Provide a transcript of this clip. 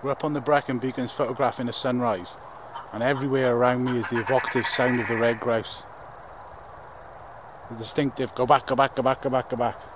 We're up on the brecon beacons photographing the sunrise, and everywhere around me is the evocative sound of the red grouse. The distinctive go back, go back, go back, go back, go back.